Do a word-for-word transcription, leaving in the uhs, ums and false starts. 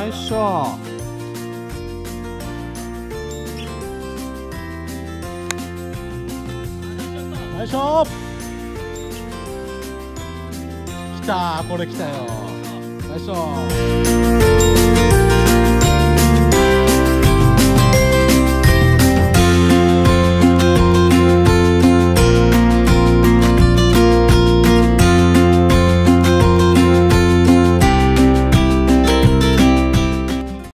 ナイスショー。ナイスショー。来たー、これ来たよ。ナイスショー。